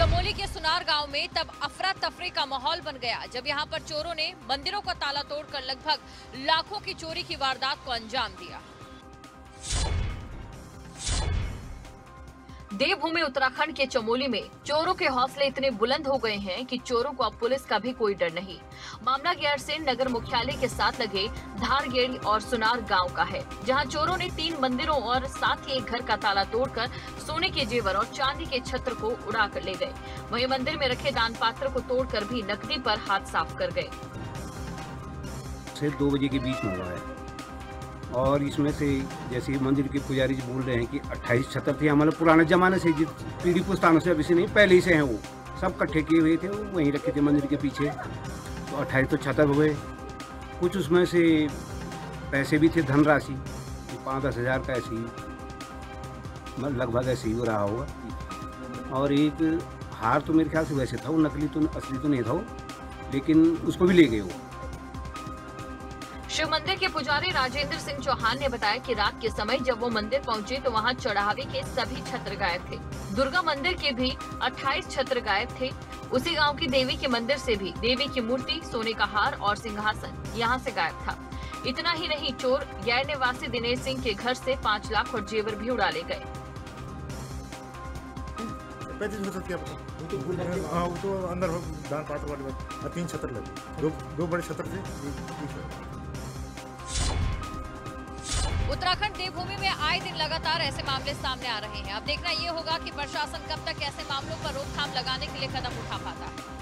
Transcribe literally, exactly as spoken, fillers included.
चमोली के सुनार गांव में तब अफरा तफरी का माहौल बन गया जब यहां पर चोरों ने मंदिरों का ताला तोड़कर लगभग लाखों की चोरी की वारदात को अंजाम दिया। देवभूमि उत्तराखंड के चमोली में चोरों के हौसले इतने बुलंद हो गए हैं कि चोरों को अब पुलिस का भी कोई डर नहीं। मामला गैरसैंण नगर मुख्यालय के साथ लगे धारगेड़ी और सुनार गांव का है, जहां चोरों ने तीन मंदिरों और साथ ही एक घर का ताला तोड़कर सोने के जेवर और चांदी के छत्र को उड़ा कर ले गए। वहीं मंदिर में रखे दान पात्र को तोड़कर भी नकदी पर हाथ साफ कर गए। से दो बजे के बीच में हुआ है और इसमें से जैसे मंदिर के पुजारी जी बोल रहे हैं कि अट्ठाईस छतर थे, हमारे पुराने जमाने से जिस पीढ़ी पुस्तानों से अभी से नहीं पहले ही से हैं, वो सब इकट्ठे किए हुए थे, वो वहीं रखे थे मंदिर के पीछे। तो अट्ठाईस तो छतर हुए। कुछ उसमें से पैसे भी थे, धनराशि पाँच दस हज़ार का ऐसे ही लगभग ऐसे ही हो रहा होगा। और एक हार तो मेरे ख्याल से वैसे था, वो नकली तो असली तो नहीं था वो, लेकिन उसको भी ले गए वो। शिव मंदिर के पुजारी राजेंद्र सिंह चौहान ने बताया कि रात के समय जब वो मंदिर पहुंचे तो वहां चढ़ावे के सभी छत्र गायब थे। दुर्गा मंदिर के भी अट्ठाईस छत्र गायब थे। उसी गांव की देवी के मंदिर से भी देवी की मूर्ति, सोने का हार और सिंहासन यहां से गायब था। इतना ही नहीं, चोर गैर निवासी दिनेश सिंह के घर से पाँच लाख और जेवर भी उड़ा ले गए। तो अंदर दान पात्र वाले बात तीन छत्र लगे, दो दो बड़े छत्र थे। उत्तराखंड देवभूमि में आए दिन लगातार ऐसे मामले सामने आ रहे हैं। अब देखना ये होगा कि प्रशासन कब तक ऐसे मामलों पर रोकथाम लगाने के लिए कदम उठा पाता है।